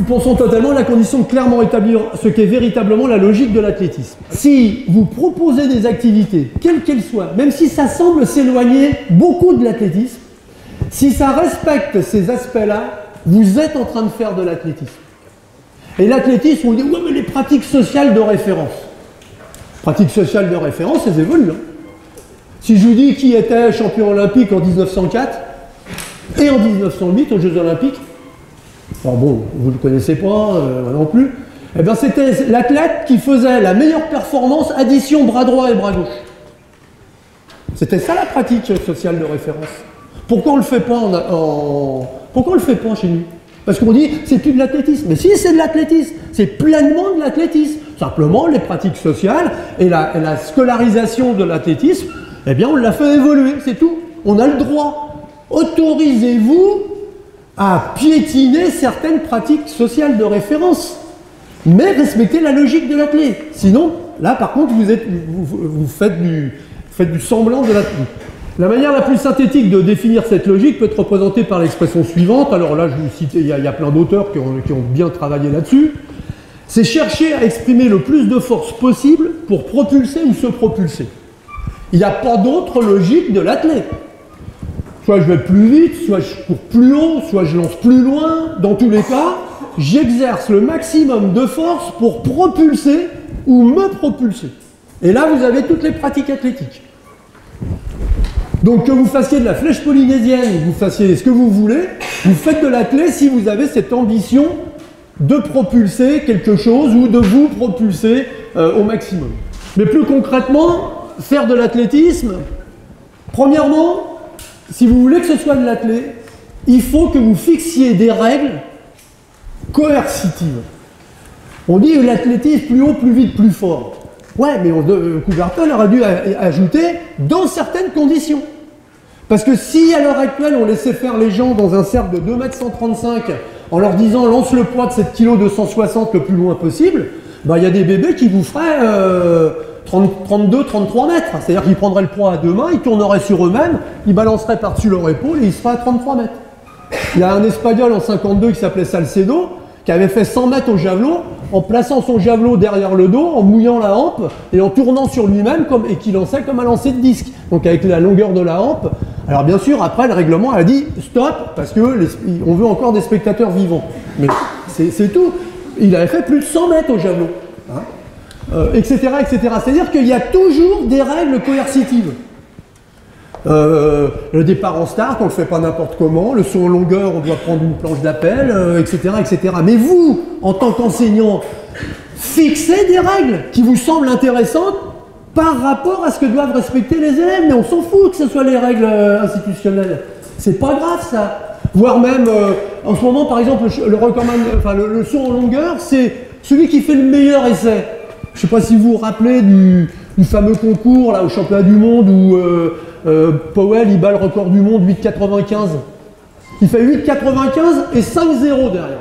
pensons totalement à la condition de clairement établir ce qu'est véritablement la logique de l'athlétisme. Si vous proposez des activités, quelles qu'elles soient, même si ça semble s'éloigner beaucoup de l'athlétisme, si ça respecte ces aspects-là, vous êtes en train de faire de l'athlétisme. Et l'athlétisme, on dit, ouais, mais les pratiques sociales de référence. Pratiques sociales de référence, elles évoluent. Hein. Si je vous dis qui était champion olympique en 1904 et en 1908 aux Jeux Olympiques, alors bon, vous ne le connaissez pas, non plus, eh bien c'était l'athlète qui faisait la meilleure performance, addition bras droit et bras gauche. C'était ça la pratique sociale de référence. Pourquoi on ne le fait pas Pourquoi on le fait pas chez nous? Parce qu'on dit c'est plus de l'athlétisme. Mais si, c'est de l'athlétisme, c'est pleinement de l'athlétisme. Simplement, les pratiques sociales et la scolarisation de l'athlétisme, eh bien on l'a fait évoluer, c'est tout. On a le droit. Autorisez-vous à piétiner certaines pratiques sociales de référence, mais respectez la logique de l'athlète. Sinon, là par contre, vous faites du semblant de l'athlète. La manière la plus synthétique de définir cette logique peut être représentée par l'expression suivante. Alors là, je vais vous citer, il y a plein d'auteurs qui ont bien travaillé là-dessus. C'est chercher à exprimer le plus de force possible pour propulser ou se propulser. Il n'y a pas d'autre logique de l'athlète. Soit je vais plus vite, soit je cours plus haut, soit je lance plus loin. Dans tous les cas, j'exerce le maximum de force pour propulser ou me propulser. Et là, vous avez toutes les pratiques athlétiques. Donc que vous fassiez de la flèche polynésienne, que vous fassiez ce que vous voulez, vous faites de l'athlète si vous avez cette ambition de propulser quelque chose ou de vous propulser au maximum. Mais plus concrètement, faire de l'athlétisme, premièrement, si vous voulez que ce soit de l'athlète, il faut que vous fixiez des règles coercitives. On dit l'athlétisme plus haut, plus vite, plus fort. Ouais, mais Coubertin aurait dû ajouter dans certaines conditions. Parce que si à l'heure actuelle on laissait faire les gens dans un cercle de 2,135 m en leur disant lance le poids de 7 kg 260 le plus loin possible, ben, y a des bébés qui vous feraient 32-33 mètres. C'est-à-dire qu'ils prendraient le poids à deux mains, ils tourneraient sur eux-mêmes, ils balanceraient par-dessus leur épaule et ils seraient à 33 mètres. Il y a un Espagnol en 52 qui s'appelait Salcedo, qui avait fait 100 mètres au javelot, en plaçant son javelot derrière le dos, en mouillant la hampe et en tournant sur lui-même et qui lançait comme un lancer de disque. Donc avec la longueur de la hampe. Alors bien sûr, après le règlement a dit stop, parce que on veut encore des spectateurs vivants. Mais c'est tout. Il avait fait plus de 100 mètres au javelot. Hein, etc. etc. C'est-à-dire qu'il y a toujours des règles coercitives. Le départ en start, on ne le fait pas n'importe comment. Le saut en longueur, on doit prendre une planche d'appel, etc., etc. Mais vous, en tant qu'enseignant, fixez des règles qui vous semblent intéressantes par rapport à ce que doivent respecter les élèves. Mais on s'en fout que ce soit les règles institutionnelles. C'est pas grave ça. Voire même, en ce moment, par exemple, le saut en longueur, c'est celui qui fait le meilleur essai. Je ne sais pas si vous vous rappelez du fameux concours là, au championnat du monde où Powell il bat le record du monde 8,95. Il fait 8,95 et 5,0 derrière.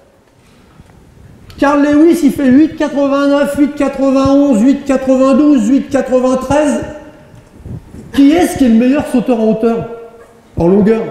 Carl Lewis il fait 8,89, 8,91, 8,92, 8,93. Qui est-ce qui est le meilleur sauteur en hauteur? En longueur?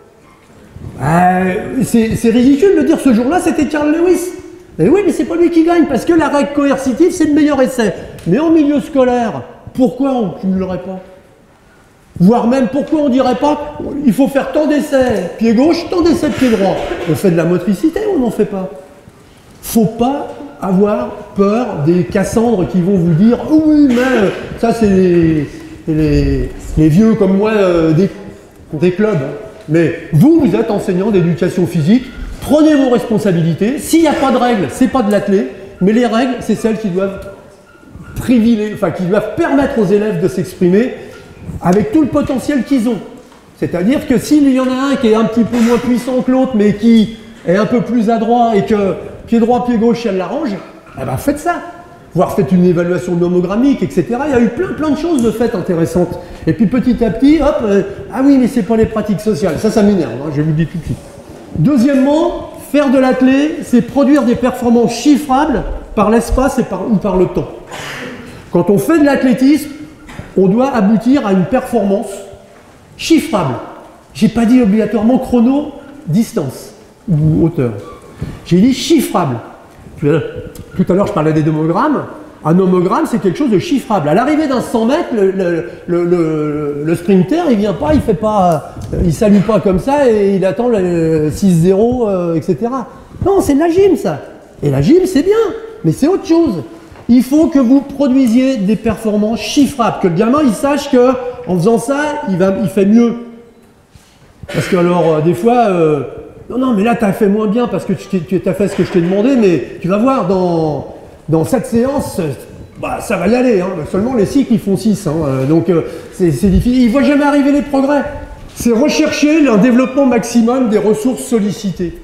C'est ridicule de dire ce jour-là c'était Carl Lewis. Mais oui, mais c'est pas lui qui gagne, parce que la règle coercitive, c'est le meilleur essai. Mais en milieu scolaire, pourquoi on ne cumulerait pas? Voire même, pourquoi on ne dirait pas, il faut faire tant d'essais pied gauche, tant d'essais pied droit. On fait de la motricité ou on n'en fait pas? Faut pas avoir peur des Cassandres qui vont vous dire « Oui, mais ça c'est les vieux comme moi des clubs. » Mais vous êtes enseignant d'éducation physique. Prenez vos responsabilités. S'il n'y a pas de règles, c'est pas de l'athlète, mais les règles, c'est celles qui doivent qui doivent permettre aux élèves de s'exprimer avec tout le potentiel qu'ils ont. C'est-à-dire que s'il y en a un qui est un petit peu moins puissant que l'autre, mais qui est un peu plus adroit et que pied droit, pied gauche, elle l'arrange, eh ben faites ça. Voire faites une évaluation nomogrammique, etc. Il y a eu plein de choses de fait intéressantes. Et puis petit à petit, hop, ah oui, mais c'est pas les pratiques sociales. Ça m'énerve, hein, je vous le dis tout de suite. Deuxièmement, faire de l'athlète, c'est produire des performances chiffrables par l'espace ou par le temps. Quand on fait de l'athlétisme, on doit aboutir à une performance chiffrable. J'ai pas dit obligatoirement chrono, distance ou hauteur. J'ai dit chiffrable. Tout à l'heure, je parlais des nomogrammes. Un nomogramme, c'est quelque chose de chiffrable. À l'arrivée d'un 100 mètres, le sprinter, il vient pas, il fait pas, il salue pas comme ça et il attend le 6-0, etc. Non, c'est de la gym, ça. Et la gym, c'est bien, mais c'est autre chose. Il faut que vous produisiez des performances chiffrables, que le gamin, il sache que en faisant ça, il fait mieux. Parce que alors, des fois, non, mais là, tu as fait moins bien parce que tu as fait ce que je t'ai demandé, mais tu vas voir, dans cette séance, bah, ça va y aller. Hein. Seulement, les cycles, ils font 6. Hein. Donc, c'est difficile. Il ne voit jamais arriver les progrès. C'est rechercher un développement maximum des ressources sollicitées.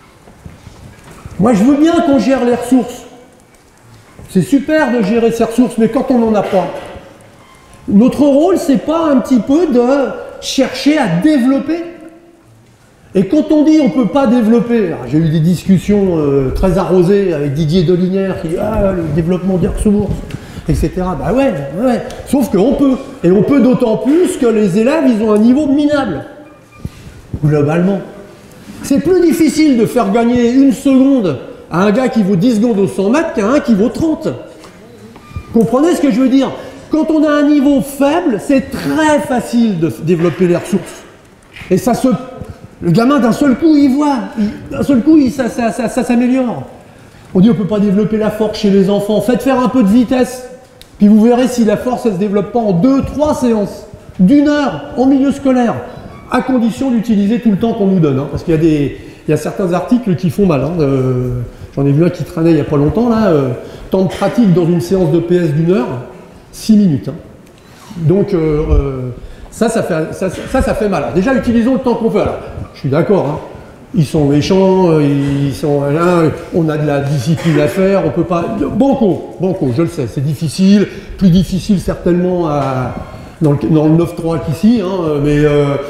Moi, je veux bien qu'on gère les ressources. C'est super de gérer ces ressources, mais quand on n'en a pas, notre rôle, c'est pas un petit peu de chercher à développer. Et quand on dit on ne peut pas développer, j'ai eu des discussions très arrosées avec Didier Dolinière qui dit ah, le développement des ressources, etc. Bah ouais, ouais. Sauf qu'on peut. Et on peut d'autant plus que les élèves, ils ont un niveau minable. Globalement. C'est plus difficile de faire gagner 1 seconde à un gars qui vaut 10 secondes au 100 mètres qu'à un qui vaut 30. Comprenez ce que je veux dire? Quand on a un niveau faible, c'est très facile de développer les ressources. Et ça se... Le gamin, d'un seul coup, il voit. D'un seul coup, ça s'améliore. On dit on ne peut pas développer la force chez les enfants. Faites faire un peu de vitesse. Puis vous verrez si la force, elle ne se développe pas en 2-3 séances. D'1 heure en milieu scolaire. À condition d'utiliser tout le temps qu'on nous donne. Hein, parce qu'il y a certains articles qui font mal. Hein, j'en ai vu un qui traînait il n'y a pas longtemps. Là, temps de pratique dans une séance de PS d'1 heure, 6 minutes. Hein. Donc, ça fait mal. Alors, déjà, utilisons le temps qu'on veut. Alors, je suis d'accord. Hein. Ils sont méchants, ils sont là, on a de la discipline à faire, on peut pas... Banco, je le sais, c'est difficile, plus difficile certainement dans le 9-3 qu'ici, hein, mais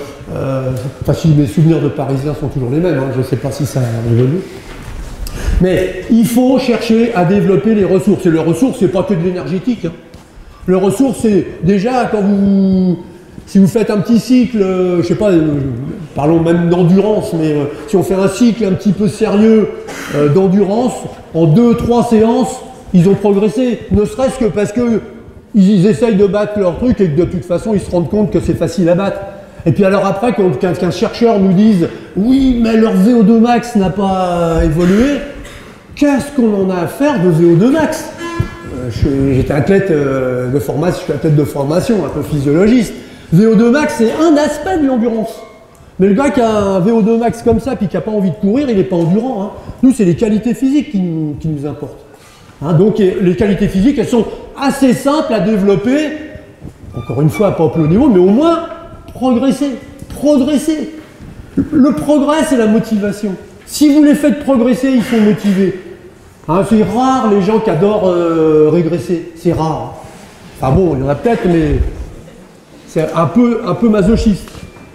si mes souvenirs de Parisiens sont toujours les mêmes, hein, je ne sais pas si ça a évolué. Mais il faut chercher à développer les ressources. Et les ressources, c'est pas que de l'énergétique. Hein. Les ressources, c'est déjà quand si vous faites un petit cycle, je sais pas, parlons même d'endurance, mais si on fait un cycle un petit peu sérieux d'endurance, en 2-3 séances, ils ont progressé. Ne serait-ce que parce qu'ils essayent de battre leur truc et que de toute façon, ils se rendent compte que c'est facile à battre. Et puis alors après, qu'un chercheur nous dise « Oui, mais leur VO2 max n'a pas évolué », qu'est-ce qu'on en a à faire de VO2 max? J'étais athlète de formation, je suis athlète de formation, un peu physiologiste. VO2 max, c'est un aspect de l'endurance. Mais le gars qui a un VO2 max comme ça, puis qui n'a pas envie de courir, il n'est pas endurant. Hein. Nous, c'est les qualités physiques qui nous importent. Hein, donc, les qualités physiques, elles sont assez simples à développer. Encore une fois, pas au plus haut niveau, mais au moins progresser. Progresser. Le progrès, c'est la motivation. Si vous les faites progresser, ils sont motivés. Hein, c'est rare les gens qui adorent régresser. C'est rare. Enfin bon, il y en a peut-être, mais c'est un peu masochiste.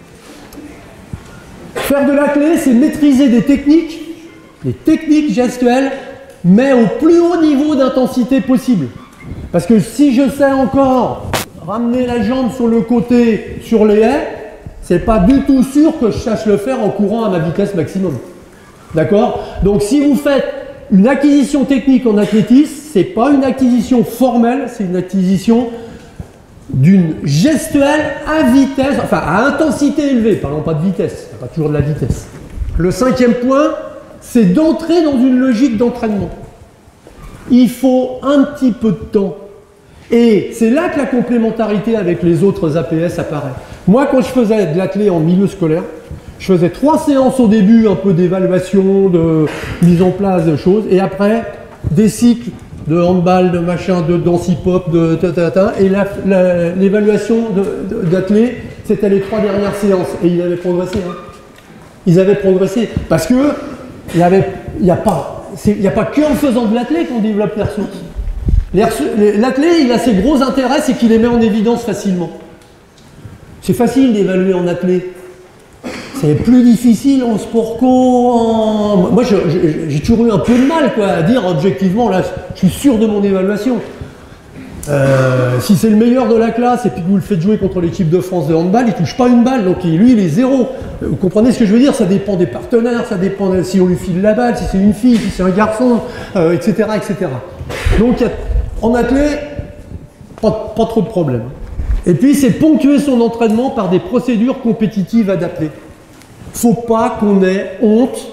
Faire de l'athlé, c'est maîtriser des techniques gestuelles, mais au plus haut niveau d'intensité possible. Parce que si je sais encore ramener la jambe sur le côté, sur les haies, c'est pas du tout sûr que je sache le faire en courant à ma vitesse maximum. D'accord? Donc si vous faites une acquisition technique en athlétisme, c'est pas une acquisition formelle, c'est une acquisition d'une gestuelle à vitesse, enfin à intensité élevée, parlons pas de vitesse, il n'y a pas toujours de la vitesse. Le 5e point, c'est d'entrer dans une logique d'entraînement. Il faut un petit peu de temps. Et c'est là que la complémentarité avec les autres APS apparaît. Moi, quand je faisais de l'athlé en milieu scolaire, je faisais 3 séances au début, un peu d'évaluation, de mise en place de choses, et après, des cycles de handball, de machin, de danse hip-hop, de ta, et l'évaluation d'athlé, c'était les 3 dernières séances, et ils avaient progressé. Hein. Ils avaient progressé, parce que il n'y a pas qu'en faisant de l'athlé qu'on développe les ressources. L'athlé, il a ses gros intérêts, c'est qu'il les met en évidence facilement. C'est facile d'évaluer en athlé. C'est plus difficile en sport co. Moi, j'ai toujours eu un peu de mal à dire objectivement, là, je suis sûr de mon évaluation. Si c'est le meilleur de la classe et puis que vous le faites jouer contre l'équipe de France de handball, il touche pas une balle, donc lui il est zéro. Vous comprenez ce que je veux dire? Ça dépend des partenaires, ça dépend de si on lui file la balle, si c'est une fille, si c'est un garçon, etc., etc. Donc en athlète, pas trop de problème. Et puis c'est ponctuer son entraînement par des procédures compétitives adaptées. Faut pas qu'on ait honte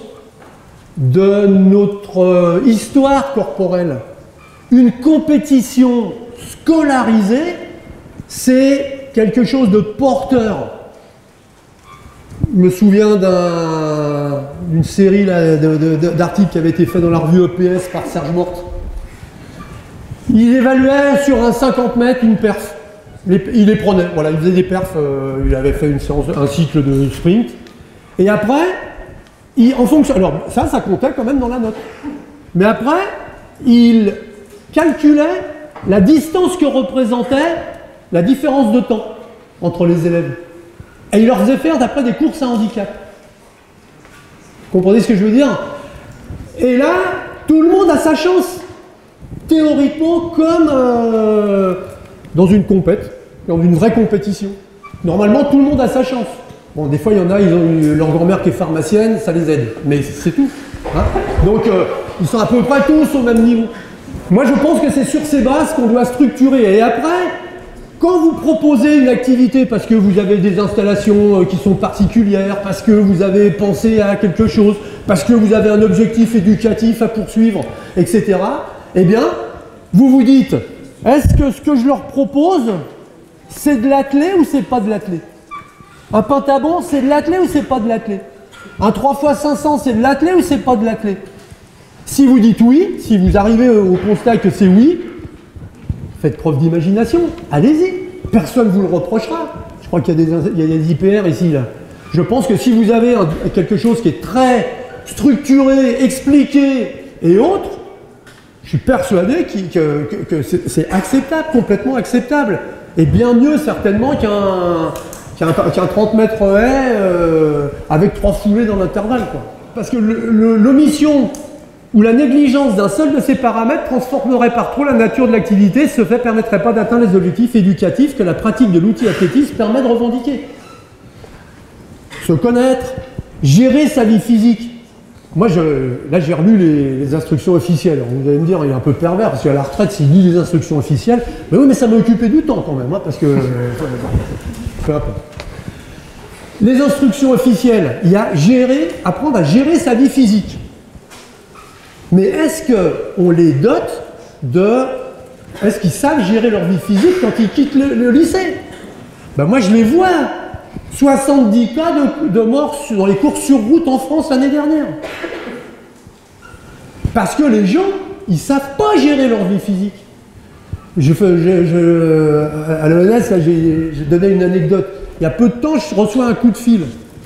de notre histoire corporelle. Une compétition scolarisée, c'est quelque chose de porteur. Je me souviens d'une série d'articles qui avait été fait dans la revue EPS par Serge Morte. Il évaluait sur un 50 mètres une perf. Il les prenait, voilà, il faisait des perfs, il avait fait un cycle de sprint. Et après, en fonction, alors ça comptait quand même dans la note. Mais après, il calculait la distance que représentait la différence de temps entre les élèves. Et il leur faisait faire d'après des courses à handicap. Vous comprenez ce que je veux dire? Et là, tout le monde a sa chance. Théoriquement, comme dans une compète, dans une vraie compétition. Normalement, tout le monde a sa chance. Bon, des fois, il y en a, ils ont leur grand-mère qui est pharmacienne, ça les aide. Mais c'est tout. Hein. Donc, ils sont à peu près tous au même niveau. Moi, je pense que c'est sur ces bases qu'on doit structurer. Et après, quand vous proposez une activité parce que vous avez des installations qui sont particulières, parce que vous avez pensé à quelque chose, parce que vous avez un objectif éducatif à poursuivre, etc., eh bien, vous vous dites, est-ce que ce que je leur propose, c'est de l'athlé ou c'est pas de l'athlé? Un pentabon, c'est de l'athlé ou c'est pas de l'athlé? Un 3x500, c'est de l'athlé ou c'est pas de l'athlé? Si vous dites oui, si vous arrivez au constat que c'est oui, faites preuve d'imagination, allez-y. Personne ne vous le reprochera. Je crois qu'il y a des IPR ici, là. Je pense que si vous avez quelque chose qui est très structuré, expliqué et autres, je suis persuadé que c'est acceptable, complètement acceptable. Et bien mieux certainement qu'un 30 mètres haie avec 3 foulées dans l'intervalle. Parce que l'omission ou la négligence d'un seul de ces paramètres transformerait par trop la nature de l'activité, ce fait ne permettrait pas d'atteindre les objectifs éducatifs que la pratique de l'outil athlétisme permet de revendiquer. Se connaître, gérer sa vie physique. Moi, là, j'ai relu les instructions officielles. Alors, vous allez me dire, il est un peu pervers, parce qu'à la retraite, s'il lit les instructions officielles, mais oui, mais ça m'a occupé du temps quand même, hein, parce que... peu importe. Les instructions officielles, il y a apprendre à gérer sa vie physique. Mais est-ce qu'on les dote de... Est-ce qu'ils savent gérer leur vie physique quand ils quittent le lycée? Ben moi, je les vois. 70 cas de morts dans les courses sur route en France l'année dernière. Parce que les gens, ils ne savent pas gérer leur vie physique. À l'ENS, j'ai donné une anecdote. Il y a peu de temps, je reçois un coup de fil.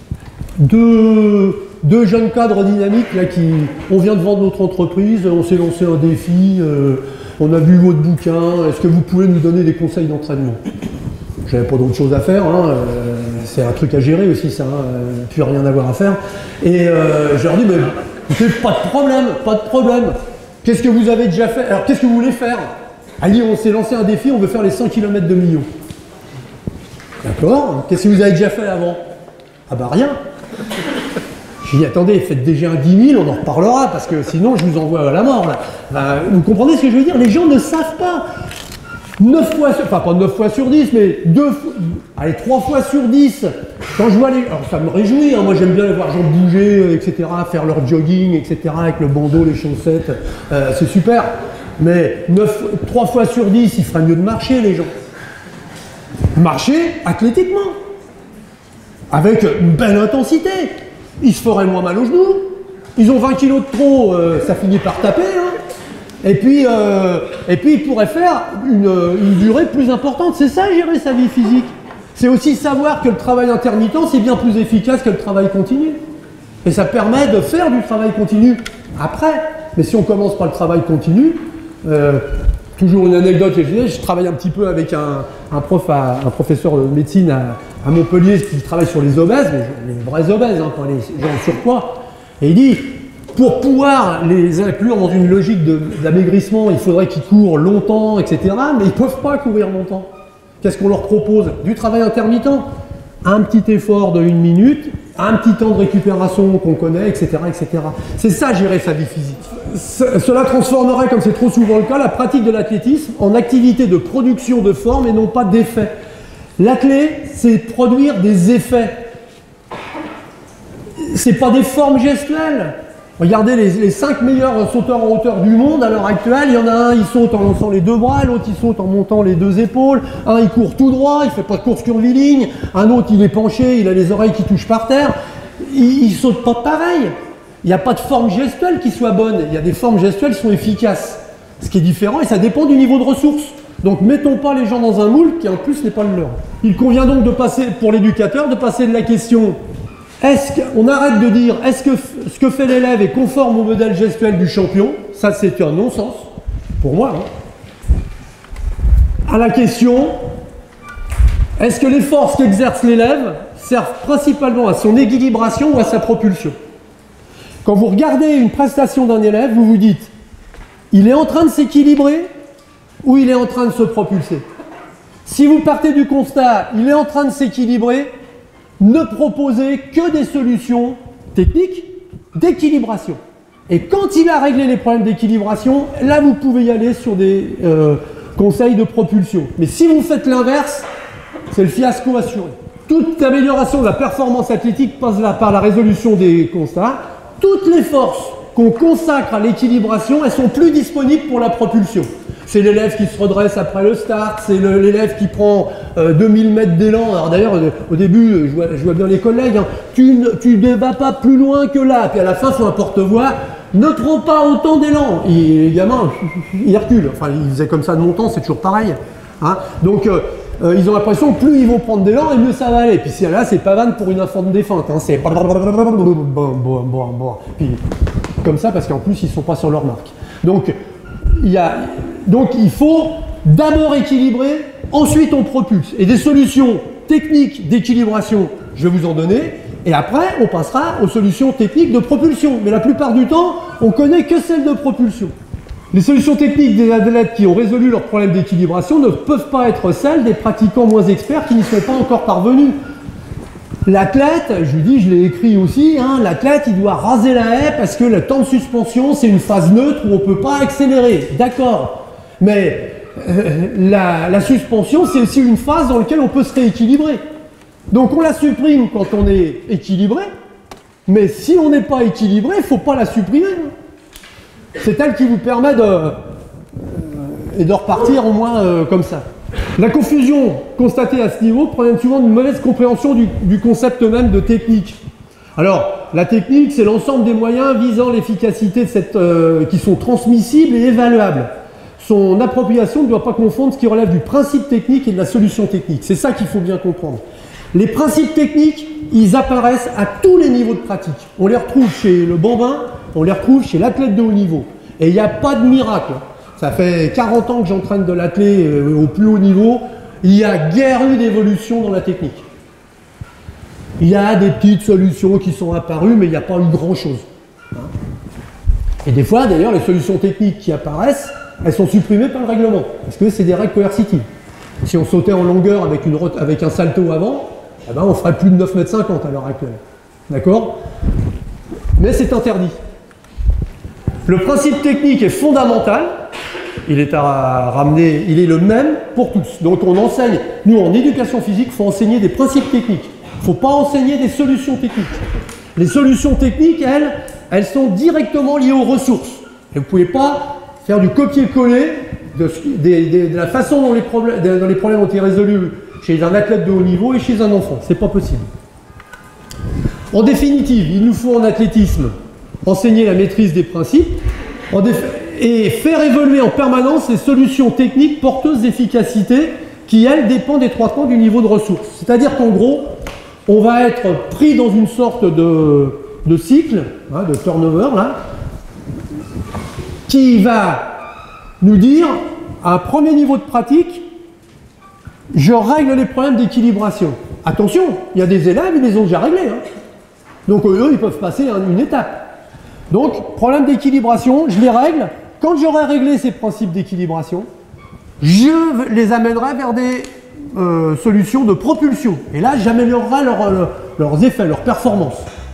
Deux jeunes cadres dynamiques, là, on vient de vendre notre entreprise, on s'est lancé un défi, on a vu votre bouquin, est-ce que vous pouvez nous donner des conseils d'entraînement? J'avais pas d'autre chose à faire, hein, c'est un truc à gérer aussi ça, plus rien à voir à faire. Et je leur dis, mais écoutez, pas de problème. Qu'est-ce que vous avez déjà fait? Alors qu'est-ce que vous voulez faire? Allez, on s'est lancé un défi, on veut faire les 100 km de Millau. D'accord, qu'est-ce que vous avez déjà fait avant? Ah bah rien. J'ai dit, attendez, faites déjà un 10 000, on en reparlera, parce que sinon je vous envoie à la mort là. Ben, vous comprenez ce que je veux dire? Les gens ne savent pas. 9 fois, enfin pas 9 fois sur 10, mais 3 fois sur 10, quand je vois les... Alors ça me réjouit, hein, moi j'aime bien les voir gens bouger, etc., faire leur jogging, etc., avec le bandeau, les chaussettes, c'est super. Mais 3 fois sur 10, il ferait mieux de marcher les gens. Marcher athlétiquement, avec une belle intensité. Ils se feraient moins mal aux genoux. Ils ont 20 kilos de trop, ça finit par taper, hein. Et puis il pourrait faire une durée plus importante. C'est ça, gérer sa vie physique. C'est aussi savoir que le travail intermittent, c'est bien plus efficace que le travail continu. Et ça permet de faire du travail continu après. Mais si on commence par le travail continu, toujours une anecdote, je travaille un petit peu avec un professeur de médecine à Montpellier qui travaille sur les obèses, mais les vrais obèses, hein, pas les gens en surpoids. Et il dit, pour pouvoir les inclure dans une logique d'amaigrissement, il faudrait qu'ils courent longtemps, etc. Mais ils ne peuvent pas courir longtemps. Qu'est-ce qu'on leur propose? Du travail intermittent. Un petit effort de 1 minute, un petit temps de récupération qu'on connaît, etc. etc. C'est ça, gérer sa vie physique. Cela transformerait, comme c'est trop souvent le cas, la pratique de l'athlétisme en activité de production de forme et non pas d'effet. La clé, c'est produire des effets. C'est pas des formes gestuelles. Regardez les 5 meilleurs sauteurs en hauteur du monde à l'heure actuelle. Il y en a un, il saute en lançant les 2 bras, l'autre il saute en montant les 2 épaules, un il court tout droit, il fait pas de course curviligne, un autre il est penché, il a les oreilles qui touchent par terre. Il saute pas pareil. Il n'y a pas de forme gestuelle qui soit bonne. Il y a des formes gestuelles qui sont efficaces. Ce qui est différent et ça dépend du niveau de ressources. Donc mettons pas les gens dans un moule qui en plus n'est pas le leur. Il convient donc de passer, pour l'éducateur, de passer de la question on arrête de dire est-ce que ce que fait l'élève est conforme au modèle gestuel du champion? Ça c'est un non-sens, pour moi. À la question est-ce que les forces qu'exerce l'élève servent principalement à son équilibration ou à sa propulsion? Quand vous regardez une prestation d'un élève, vous vous dites il est en train de s'équilibrer ou il est en train de se propulser? Si vous partez du constat il est en train de s'équilibrer, ne proposez que des solutions techniques d'équilibration. Et quand il a réglé les problèmes d'équilibration, là vous pouvez y aller sur des conseils de propulsion. Mais si vous faites l'inverse, c'est le fiasco assuré. Toute amélioration de la performance athlétique passe là par la résolution des constats. Toutes les forces qu'on consacre à l'équilibration, elles sont plus disponibles pour la propulsion. C'est l'élève qui se redresse après le start, c'est l'élève qui prend 2000 mètres d'élan. Alors d'ailleurs, au début, je vois bien les collègues, hein, tu ne vas pas plus loin que là. Puis à la fin, il faut un porte-voix, ne prends pas autant d'élan. Les gamins, ils reculent. Enfin, ils faisaient comme ça de longtemps, c'est toujours pareil. Hein. Donc, ils ont l'impression que plus ils vont prendre d'élan, et mieux ça va aller. Puis là, c'est pavane pour une enfant de défunte. Hein. C'est puis comme ça, parce qu'en plus, ils ne sont pas sur leur marque. Donc, il faut d'abord équilibrer, ensuite on propulse. Et des solutions techniques d'équilibration, je vais vous en donner, et après on passera aux solutions techniques de propulsion. Mais la plupart du temps, on ne connaît que celles de propulsion. Les solutions techniques des athlètes qui ont résolu leurs problèmes d'équilibration ne peuvent pas être celles des pratiquants moins experts qui n'y sont pas encore parvenus. L'athlète, je vous dis, je l'ai écrit aussi, hein, l'athlète il doit raser la haie parce que le temps de suspension c'est une phase neutre où on ne peut pas accélérer. D'accord, mais la suspension c'est aussi une phase dans laquelle on peut se rééquilibrer. Donc on la supprime quand on est équilibré, mais si on n'est pas équilibré, il ne faut pas la supprimer. C'est elle qui vous permet de repartir au moins comme ça. La confusion constatée à ce niveau provient souvent d'une mauvaise compréhension du concept même de technique. Alors, la technique, c'est l'ensemble des moyens visant l'efficacité de qui sont transmissibles et évaluables. Son appropriation ne doit pas confondre ce qui relève du principe technique et de la solution technique. C'est ça qu'il faut bien comprendre. Les principes techniques, ils apparaissent à tous les niveaux de pratique. On les retrouve chez le bambin, on les retrouve chez l'athlète de haut niveau. Et il n'y a pas de miracle. Ça fait 40 ans que j'entraîne de l'athlète au plus haut niveau. Il n'y a guère eu d'évolution dans la technique. Il y a des petites solutions qui sont apparues, mais il n'y a pas eu grand-chose. Et des fois, d'ailleurs, les solutions techniques qui apparaissent, elles sont supprimées par le règlement, parce que c'est des règles coercitives. Si on sautait en longueur avec un salto avant, eh ben, on ferait plus de 9,50 m à l'heure actuelle. D'accord? Mais c'est interdit. Le principe technique est fondamental. Il est à ramener, il est le même pour tous. Donc on enseigne, nous en éducation physique, il faut enseigner des principes techniques. Il ne faut pas enseigner des solutions techniques. Les solutions techniques, elles sont directement liées aux ressources. Et vous ne pouvez pas faire du copier-coller de la façon dont les problèmes ont été résolus chez un athlète de haut niveau et chez un enfant. Ce n'est pas possible. En définitive, il nous faut en athlétisme enseigner la maîtrise des principes et faire évoluer en permanence les solutions techniques porteuses d'efficacité qui, elles, dépendent étroitement du niveau de ressources. C'est-à-dire qu'en gros, on va être pris dans une sorte de cycle, hein, de turnover, là, qui va nous dire, à un premier niveau de pratique, je règle les problèmes d'équilibration. Attention, il y a des élèves, ils les ont déjà réglés. Hein. Donc eux, ils peuvent passer une étape. Donc, problème d'équilibration, je les règle. Quand j'aurai réglé ces principes d'équilibration, je les amènerai vers des solutions de propulsion. Et là, j'améliorerai leurs effets, leurs performances.